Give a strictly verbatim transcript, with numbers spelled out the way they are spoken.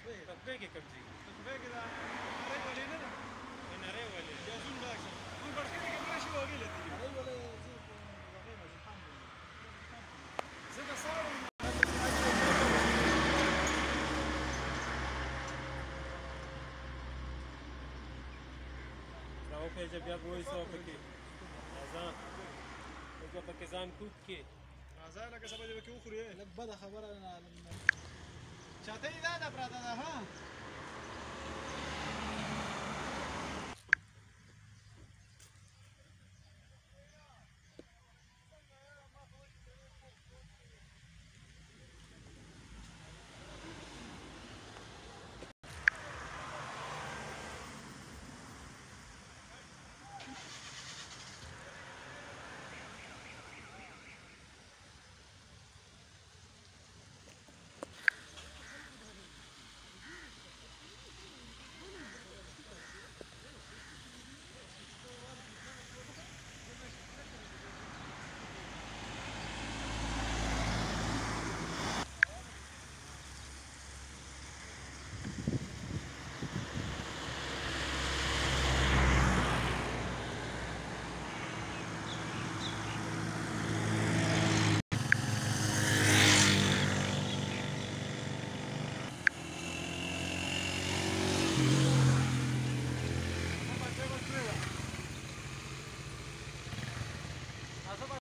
تقبې کې کوم ځای تقبې کې دا نری ولې نه ده نری ولې بیا زون لاک شه موږ بړخې کې کمره شي وګې لته نری ولې زه هغه ما الحمد لله زه د ساړو راوخېږه بیا به وایي څه وکړې ځان بیا پکې ځان کوک کې راځه لکه سبا دې پکې وخورې لږ بده خبره چاته یې دا ده پراته ده ها